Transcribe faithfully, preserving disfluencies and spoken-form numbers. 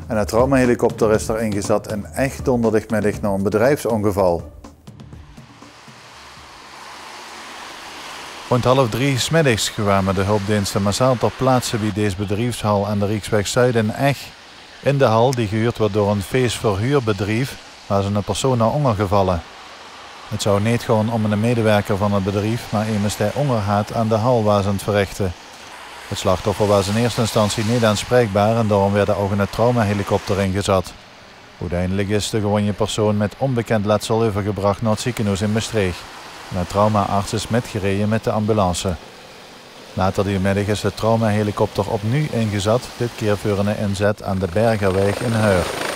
En een traumahelikopter is er ingezet en echt donderdagsmiddag na een bedrijfsongeval. Rond half drie 's middags kwamen de hulpdiensten massaal ter plaatse bij deze bedrijfshal aan de Rijksweg Zuid in Eg. In de hal, die gehuurd wordt door een feestverhuurbedrijf, was een persoon naar honger gevallen. Het zou niet gewoon om een medewerker van het bedrijf, maar iemand die honger had aan de hal was aan het verrichten. Het slachtoffer was in eerste instantie niet aanspreekbaar en daarom werd er ook een traumahelikopter ingezet. Uiteindelijk is de gewonde persoon met onbekend letsel overgebracht naar het ziekenhuis in Maastricht. En de traumaarts is metgereden met de ambulance. Later die middag is de traumahelikopter opnieuw ingezet, dit keer voor een inzet aan de Bergerweg in Heur.